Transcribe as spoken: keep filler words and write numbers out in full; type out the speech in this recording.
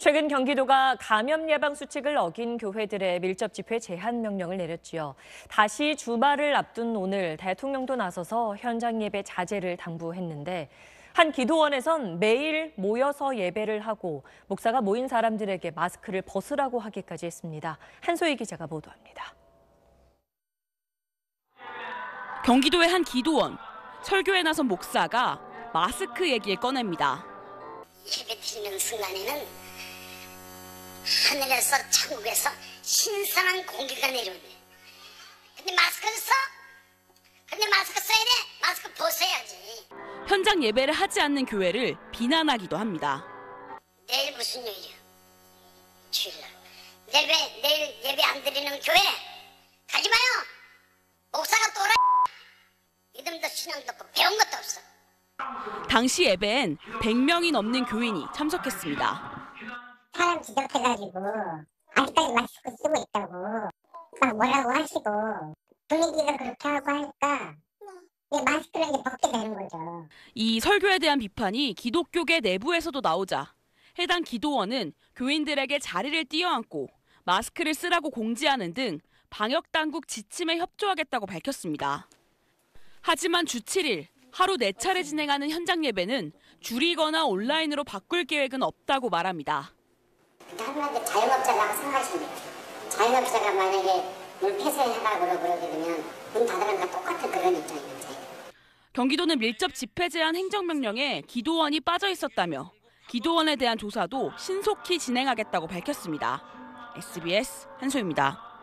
최근 경기도가 감염 예방 수칙을 어긴 교회들의 밀접 집회 제한 명령을 내렸지요. 다시 주말을 앞둔 오늘 대통령도 나서서 현장 예배 자제를 당부했는데 한 기도원에선 매일 모여서 예배를 하고 목사가 모인 사람들에게 마스크를 벗으라고 하기까지 했습니다. 한소희 기자가 보도합니다. 경기도의 한 기도원, 설교에 나선 목사가 마스크 얘기를 꺼냅니다. 예배 드리는 순간에는 하늘에서 천국에서 신선한 공기가 내려오네. 근데 마스크를 써? 근데 마스크 써야 돼? 마스크 벗어야지. 현장 예배를 하지 않는 교회를 비난하기도 합니다. 내일 무슨 요일이야? 주일날. 내일, 내일 예배 안 드리는 교회 가지 마요. 목사가 또라. 믿음도 신앙도 없고 배운 것도 없어. 당시 예배엔 백 명이 넘는 교인이 참석했습니다. 사람 지적해가지고 아직까지 마스크 쓰고 있다고 막 뭐라고 하시고 분위기가 그렇게 하고 하니까 마스크를 이제 벗게 되는 거죠. 이 설교에 대한 비판이 기독교계 내부에서도 나오자 해당 기도원은 교인들에게 자리를 띄어앉고 마스크를 쓰라고 공지하는 등 방역당국 지침에 협조하겠다고 밝혔습니다. 하지만 주 칠 일 하루 네 차례 진행하는 현장 예배는 줄이거나 온라인으로 바꿀 계획은 없다고 말합니다. 하루한테 자영업자라고 생각하시면 돼요. 자영업자가 만약에 물 폐쇄하라고 그러게 되면 문 닫으라는 거 똑같은 그런 입장입니다. 경기도는 밀접 집회 제한 행정명령에 기도원이 빠져 있었다며 기도원에 대한 조사도 신속히 진행하겠다고 밝혔습니다. 에스비에스 한소희입니다.